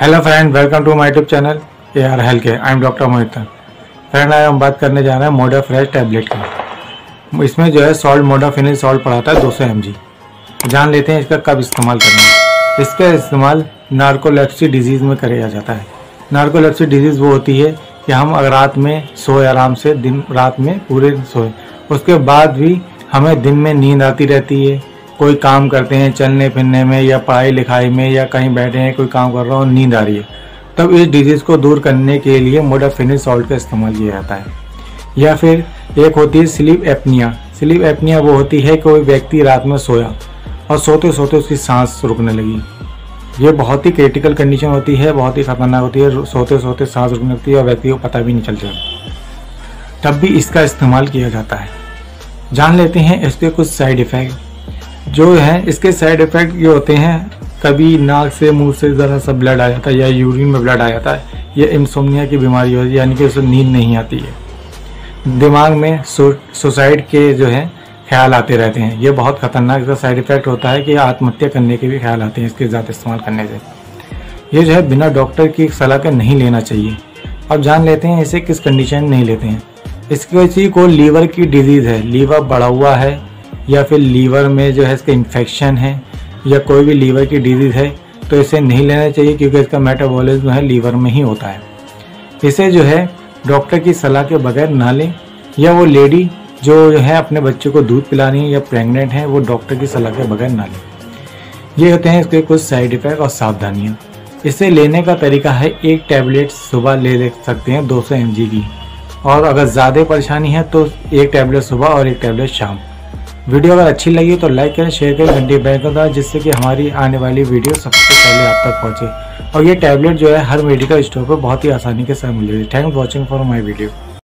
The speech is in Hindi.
Hello friend, welcome to my YouTube channel AR health care. I am doctor Mohit. Friend, आज हम बात करने जा रहे हैं मोडाफ्रेश टैबलेट की। इसमें जो है सॉल्ट मोडाफिनिल सॉल्ट पड़ा था 200 mg। जान लेते हैं इसका कब इस्तेमाल करना है। इसका इस्तेमाल नार्कोलेप्सी डिजीज़ में किया जाता है। नार्कोलेप्सी डिजीज़ वो होती है कि हम अगर रात में सोए आराम से, दिन रात में पूरे सोए, उसके बाद भी हमें दिन में नींद आती रहती है। कोई काम करते हैं चलने फिरने में या पढ़ाई लिखाई में या कहीं बैठे हैं कोई काम कर रहा हो, नींद आ रही है, तब इस डिजीज़ को दूर करने के लिए मोडाफिनिल सॉल्ट का इस्तेमाल किया जाता है। या फिर एक होती है स्लीप एपनिया। स्लीप एपनिया वो होती है कि कोई व्यक्ति रात में सोया और सोते सोते उसकी सांस रुकने लगी। ये बहुत ही क्रिटिकल कंडीशन होती है, बहुत ही खतरनाक होती है। सोते सोते सांस रुकने लगती है और व्यक्ति को पता भी नहीं चलता, तब भी इसका इस्तेमाल किया जाता है। जान लेते हैं इसके कुछ साइड इफ़ेक्ट जो है। इसके साइड इफ़ेक्ट ये होते हैं, कभी नाक से मुंह से ज़रा सा ब्लड आ जाता है या यूरिन में ब्लड आ जाता है। ये इंसोम्निया की बीमारी होती है, यानी कि उसे नींद नहीं आती है। दिमाग में सुसाइड के जो है ख्याल आते रहते हैं। ये बहुत ख़तरनाक इसका साइड इफ़ेक्ट होता है कि आत्महत्या करने के भी ख्याल आते हैं इसके ज़्यादा इस्तेमाल करने से। ये जो है बिना डॉक्टर की सलाह के नहीं लेना चाहिए। अब जान लेते हैं इसे किस कंडीशन में नहीं लेते हैं। किसी को लीवर की डिजीज़ है, लीवर बढ़ा हुआ है या फिर लीवर में जो है इसका इन्फेक्शन है या कोई भी लीवर की डिजीज़ है, तो इसे नहीं लेना चाहिए, क्योंकि इसका मेटाबॉलिज्म जो है लीवर में ही होता है। इसे जो है डॉक्टर की सलाह के बगैर ना लें। या वो लेडी जो है अपने बच्चे को दूध पिला रही है या प्रेग्नेंट है, वो डॉक्टर की सलाह के बगैर ना लें। ये होते हैं इसके कुछ साइड इफ़ेक्ट और सावधानियाँ। इसे लेने का तरीका है, एक टैबलेट सुबह ले सकते हैं 200 mg की, और अगर ज़्यादा परेशानी है तो एक टैबलेट सुबह और एक टैबलेट शाम। वीडियो अगर अच्छी लगी तो लाइक करें, शेयर करें, घंटी बेल कर दें, जिससे कि हमारी आने वाली वीडियो सबसे पहले आप तक पहुंचे। और ये टैबलेट जो है हर मेडिकल स्टोर पर बहुत ही आसानी के साथ मिलेगी। Thanks for watching for my video.